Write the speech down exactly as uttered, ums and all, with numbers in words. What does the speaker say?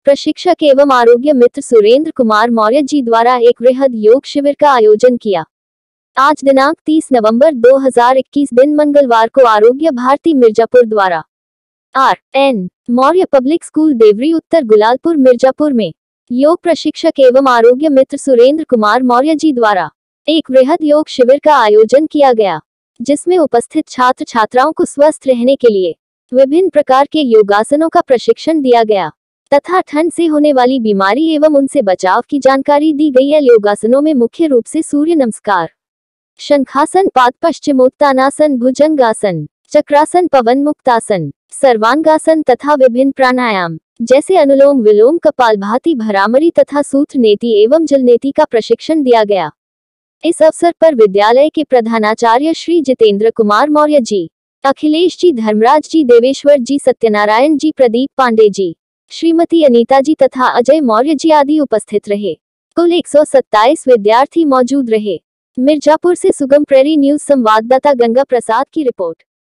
प्रशिक्षक एवं आरोग्य मित्र सुरेंद्र कुमार मौर्य जी द्वारा एक वृहद योग शिविर का आयोजन किया। आज दिनांक तीस नवंबर दो हज़ार इक्कीस दिन मंगलवार को आरोग्य भारती मिर्जापुर द्वारा R N Maurya public school Deori उत्तर गुलालपुर मिर्जापुर में योग प्रशिक्षक एवं आरोग्य मित्र सुरेंद्र कुमार मौर्य जी द्वारा एक वृहद योग शिविर का आयोजन किया गया, जिसमें उपस्थित छात्र छात्राओं को स्वस्थ रहने के लिए विभिन्न प्रकार के योगासनों का प्रशिक्षण दिया गया तथा ठंड से होने वाली बीमारी एवं उनसे बचाव की जानकारी दी गई है। योगासनों में मुख्य रूप से सूर्य नमस्कार, शंखासन, पाद पश्चिमोत्तानासन, भुजंगासन, चक्रासन, पवन मुक्तासन, सर्वांगासन तथा विभिन्न प्राणायाम जैसे अनुलोम विलोम, कपालभाति, भ्रामरी तथा सूत्र नेति एवं जल नेति का प्रशिक्षण दिया गया। इस अवसर पर विद्यालय के प्रधानाचार्य श्री जितेंद्र कुमार मौर्य जी, अखिलेश जी, धर्मराज जी, देवेश्वर जी, सत्यनारायण जी, प्रदीप पांडे जी, श्रीमती अनीता जी तथा अजय मौर्य जी आदि उपस्थित रहे। कुल एक सौ सत्ताईस विद्यार्थी मौजूद रहे। मिर्जापुर से सुगम प्रेरी न्यूज संवाददाता गंगा प्रसाद की रिपोर्ट।